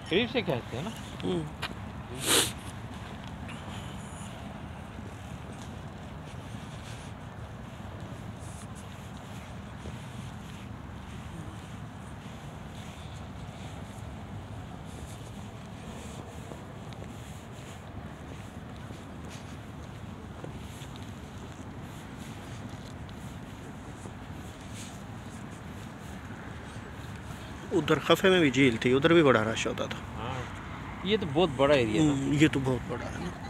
करीब से कहते हैं ना। उधर खफे में भी झील थी, उधर भी बड़ा रश होता था। हाँ, ये तो बहुत बड़ा एरिया था। ये तो बहुत बड़ा है ना।